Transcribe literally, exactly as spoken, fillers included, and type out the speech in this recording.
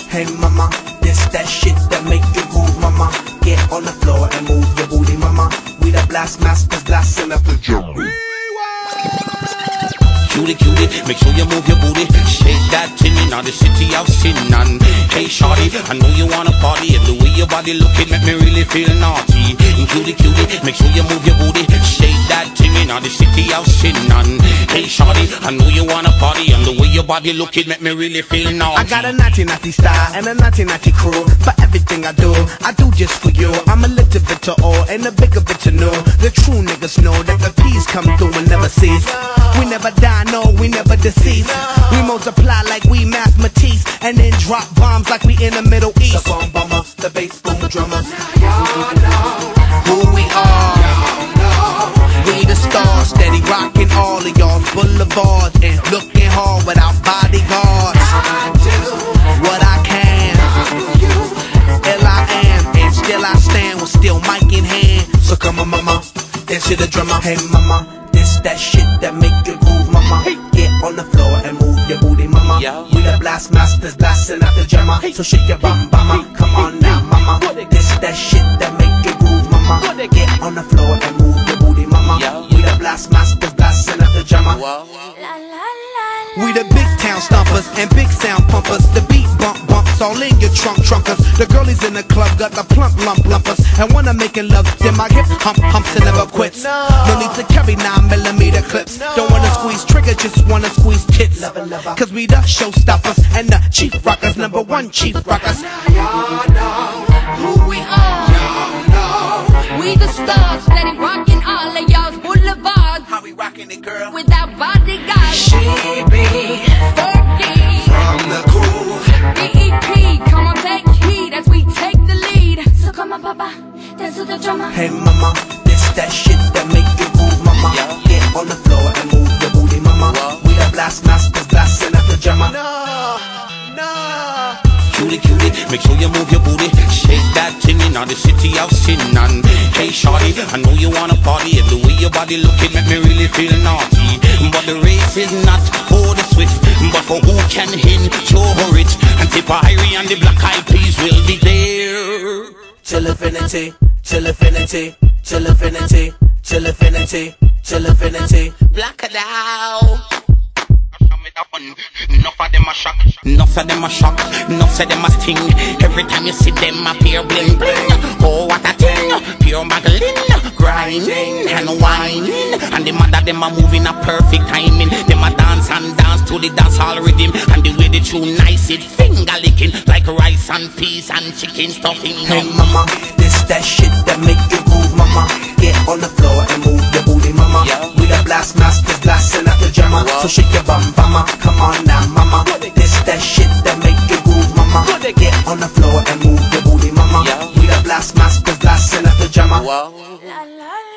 Hey mama, this that shit that make you move, mama. Get on the floor and move your booty, mama. We the blast masters, blasting up the jamma. Cutie, cutie, make sure you move your booty. Shake that thing in the city of sin. And hey shorty, I know you wanna party, and the way your body looking make me really feel naughty. And cutie, cutie, make sure you move your booty. Shake that thing in the city of sin. And hey shorty, I know you wanna party, and the way your body looking make me really feel naughty. I got a naughty naughty style and a naughty naughty crew. For everything I do, I do just for you. I'm a little bit to all and a bigger bit to know. The true niggas know that the peas come through and never cease. We never die, no, we never deceased. We multiply like we mathematics, and then drop bombs like we in the Middle East. The bomb bomber, the bass boom drummer. Y'all know who we are. We the stars, steady rocking all of y'all's boulevards and looking hard without bodyguards. I do what I can. Ill I am, and still I stand with still mic in hand. So come on, mama, dance to the drummer. Hey, mama, this that shit that make you groove, mama. Get on the floor and move your booty, mama. We the blast masters, blasting out the jamma. So shake your bum, mama. Come on now, mama. This that shit that make you groove, mama. Get on the floor and move your booty, mama. We the blast masters, blasting out the jamma. We the big town stompers and big sound pumpers. The beat bump bumps all in your trunk trunkers. The girlies in the club got the plump lump lumpers. And when I'm making love, then my hip hump humps and never quits. No need to carry nine millimeter clips. Don't wanna squeeze trigger, just wanna squeeze tits. Cause we the showstoppers and the chief rockers, number one chief rockers. Y'all know who we are. Y'all know we the stars, steady rocking all of y'all's boulevards. How we rocking it, girl? Without bodyguards. She be thirty from the cool. R E E P, come on, take heed as we take the lead. So come on, papa, dance to the drummer. Hey mama, this that shit that make you move, mama. Get on the floor and move your booty, mama. We the blast masters, blasting up the jamma. No, no. Cutie, cutie, make sure you move your booty. Shake that thing in the city of sin. And hey shorty, I know you wanna party, and the way your body looking make me really feel naughty. But the race is not for the swift, but for who can endure it. And Tipperary and the Black Eyed Peas will be there till infinity, till infinity, till infinity, till infinity, till infinity. Black it out. Enough of them a shock, enough of them a shock, enough of them a sting. Every time you see them appear bling bling. Oh what a thing, pure muggling, grinding and whining. And the mother them a moving a perfect timing. Them a dance and dance to the dance hall rhythm. And the way they tune nice it finger licking like rice and peas and chicken stuffing. Hey mama, this that shit that make you groove, mama. Get on the floor and move your booty, mama. We the blast masters, blasting out the jamma. So shake your bum, mama. Come on now, mama. This that shit that make you groove, mama. Get on the floor and move your booty, mama. We the blast masters, blasting out the jamma.